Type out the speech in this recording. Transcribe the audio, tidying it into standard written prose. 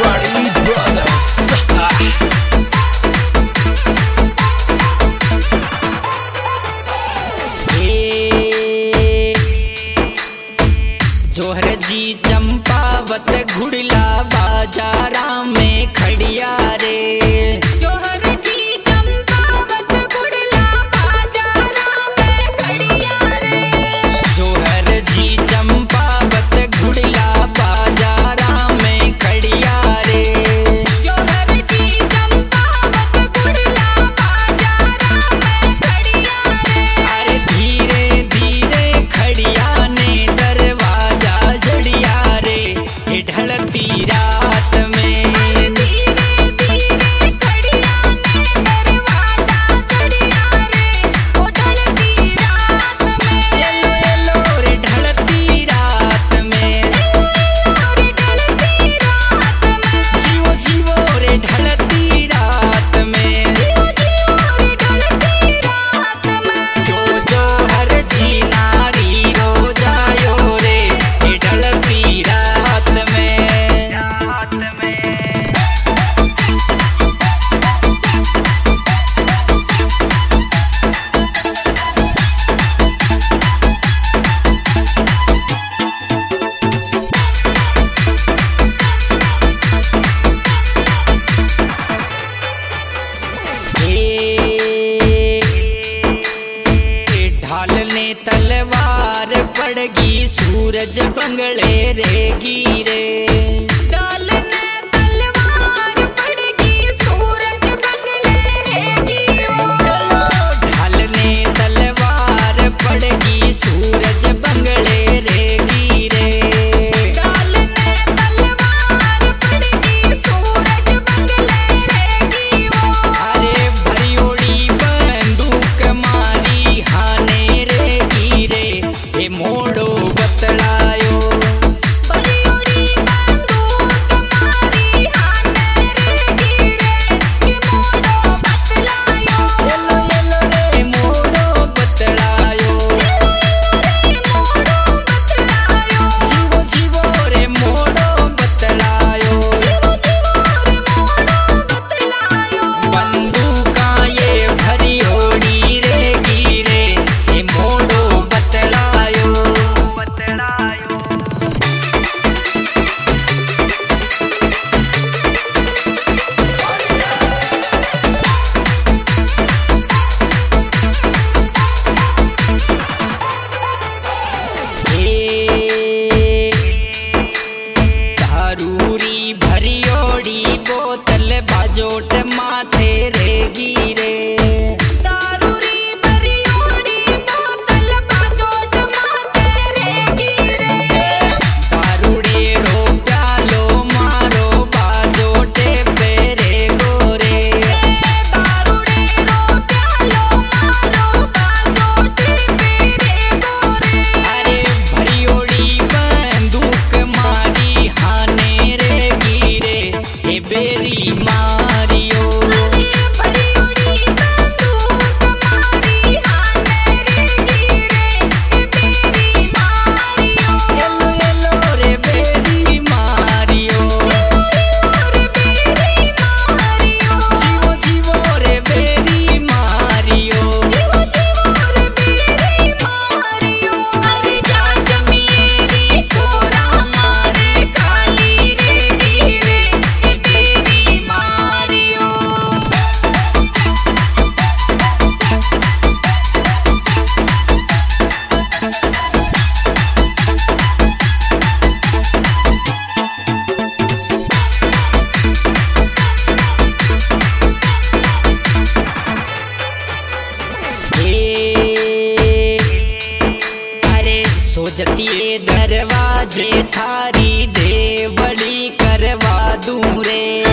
Party Brothers। जोहर जी चंपावत घुड़ला बाजारा में खड़िया रे। जोहर जी चंपावत घुड़ला बाजारा में खड़िया रे। जोहर जी चंपावत घुड़ला बाजारा में खड़िया रे। जोहर जी चंपावत घुड़ला बाजारा में खड़िया रे। अरे धीरे धीरे खड़िया ने दरवाजा जड़िया रे। ढलती रात में धीरे धीरे खड़िया ने दरवाजा जड़िया रे। ओ ढलती रात में येलो येलो रे ढलती रात में। और ढलती रात में जीवो जीवो रे ढलती रात में। और ढलती रात में यो जोहर जी नारी रो जायो रे। ढलती रात में रात में। ढालने तलवार पड़गी सूरज बंगले रे गिरे। डालने तलवार पड़गी सूरज बंगले रे गिरो। ढालने तलवार पड़गी सूरज बंगले रे गिरे। डालने तलवार पड़गी सूरज बंगले रे गिरो। अरे भरियोड़ी बंदूक मारी हाने रे गिरे। हे मोड़ो बतलायो परियोड़ी बंदूक मारी हाने रे गिरे। कि मोड़ो बतलायो येलो येलो रे मोड़ो बतलायो। मोड़ो बतलायो जीवो जीवो रे मोड़ो बतलायो। मोड़ो बतलायो बंदूका ये भरियोड़ी रे गिरे। हे मोड़ो बतलायो बतलायो। धारूरी भरियोड़ी बोतल बाजोट माथे रे गिरे। दारूरी परियोड़ी बोतल बाजोट माथे रे गिरे। दारूड़े रो प्यालो मारो बाजोटे पेरे गोरे। दारूड़े रो प्यालो मारो बाजोटे पेरे गोरे। अरे भरियोड़ी बंदूक मारी हाने रे गिरे। हे बेरी मारियो परियोड़ी बंदूक मारी हाने रे गिरे। बेरी मारियो येलो येलो रे बेरी मारियो। और बेरी मारियो जीवो जीवो रे बेरी मारियो। और बेरी मारियो। अरे जा जमीरी कोरा मारे काली रे गिरे। बेरी मारियो अरे सोचती दरवाजे थारी देवड़ी करवा दूं रे।